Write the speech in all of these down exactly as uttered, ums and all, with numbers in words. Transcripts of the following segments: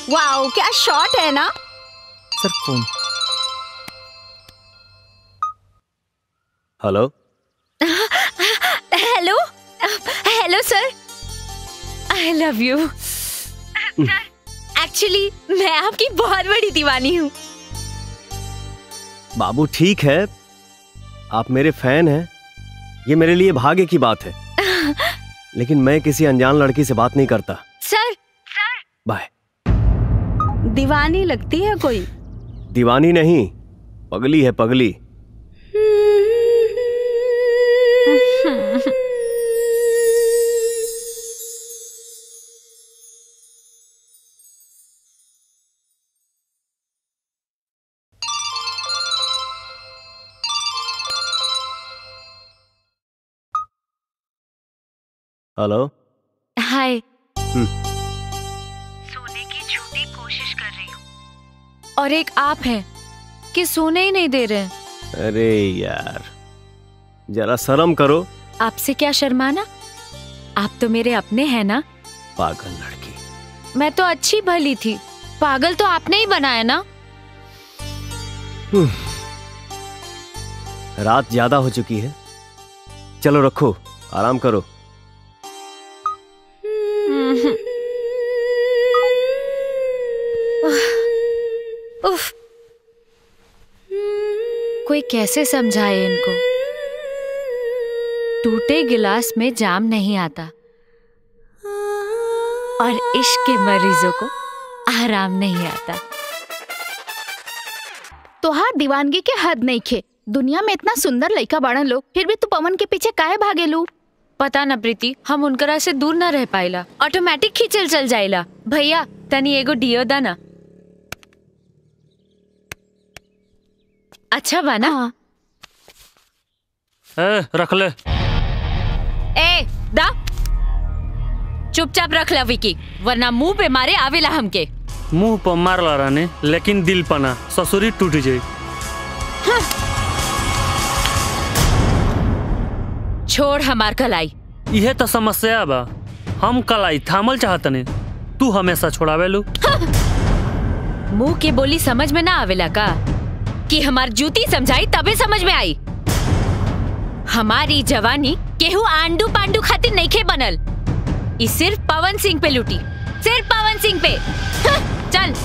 Wow क्या shot है ना। Sir phone. Hello hello hello sir, I love you. Actually मैं आपकी बहुत बड़ी दीवानी हूँ। बाबू ठीक है, आप मेरे फैन हैं, ये मेरे लिए भाग्य की बात है। लेकिन मैं किसी अनजान लड़की से बात नहीं करता। Sir sir bye. दीवानी लगती है कोई? दीवानी नहीं, पगली है पगली। Hello hi. सोने की झूठी कोशिश कर रही हूँ। और एक आप हैं कि सोने ही नहीं दे रहे हैं। अरे यार जरा शर्म करो। आपसे क्या शर्माना, आप तो मेरे अपने हैं ना। पागल लड़की। मैं तो अच्छी भली थी, पागल तो आपने ही बनाया ना। रात ज्यादा हो चुकी है, चलो रखो, आराम करो। उफ, कोई कैसे समझाए इनको। टूटे गिलास में जाम नहीं आता और इश्क के मरीजों को आराम नहीं आता। तोहार दीवानगी के हद नहीं खे। दुनिया में इतना सुंदर लड़का बाड़न लोग, फिर भी तू पवन के पीछे काहे भागेलू? पता न प्रीति, हम उनकरा से दूर न रह पाइला, ऑटोमेटिक खींचल चल जाइला। भैया तनी एगो डियो दा ना। अच्छा बा ना? हाँ। ए, रख ले। ए दा, चुपचाप रख ला विकी, वरना मुंह पे मारे आवेला हमके। मुंह पर मारला रानी, लेकिन दिल पना ससुरी टूट जाई। हाँ। छोड़ हमार कलाई। यह तो समस्या बा, हम कलाई थामल चाहतने, तू हमेशा छोड़ावेलू। हाँ। मुंह के बोली समझ में ना आवेला का कि हमार जूती समझाई तबे समझ में आई। हमारी जवानी केहू आंडू पांडू खातिर नहीं खे बनल, ई सिर्फ पवन सिंह पे लूटी, सिर्फ पवन सिंह पे। हाँ, चल।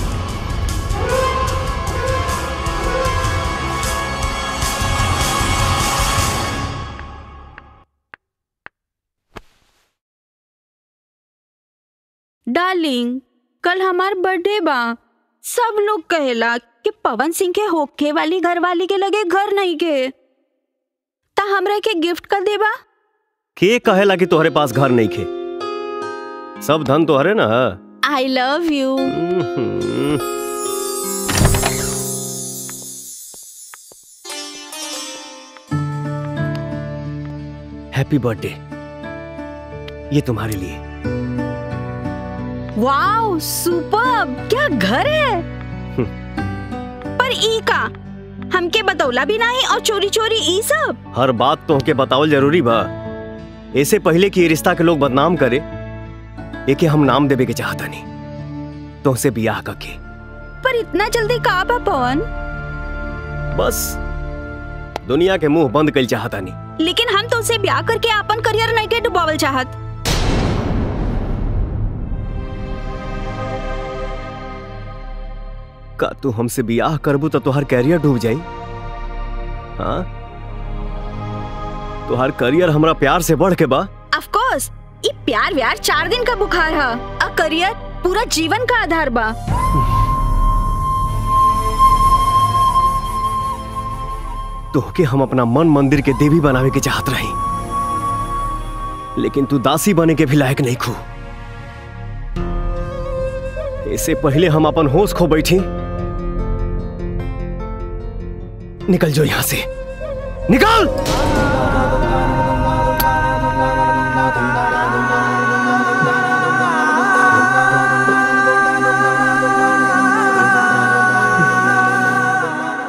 डार्लिंग, कल हमार बर्थडे बा। सब लोग कहेला कि पवन सिंह के होखे वाली घर वाली के लगे घर नहीं के, ता हमरा के गिफ्ट कर देबा। के कहेला कि तोहरे पास घर नहीं खे? सब धन तोहरे ना। I love you. Happy birthday, ये तुम्हारे लिए। वाओ सुपर्ब, क्या घर है। पर ई का हमके बतौला भी नहीं और चोरी चोरी ई सब। हर बात तो हमके बतावल जरूरी बा। ऐसे पहले कि ये रिश्ता के लोग बदनाम करे, एके हम नाम देवे के चाहता नहीं, तुमसे बियाह करके। पर इतना जल्दी का बा पवन? बस दुनिया के मुंह बंद कर चाहता नहीं। लेकिन हम तुमसे ब्याह करके अपन करियर नहीं के डुबावल चाहत। का तू हमसे बियाह करबू तो तुहार कैरियर डूब जाई? हाँ, तुहार करियर हमरा प्यार से बढ़ के बा। ऑफ कोर्स, ये प्यार व्यार चार दिन का बुखार है, और करियर पूरा जीवन का आधार बा। तोहके हम अपना मन मंदिर के देवी बनावे के चाहत रही, लेकिन तू दासी बने के भी लायक नहीं खू। इससे पहले हम अपन होश खो बैठी। निकल जो यहां से, निकल।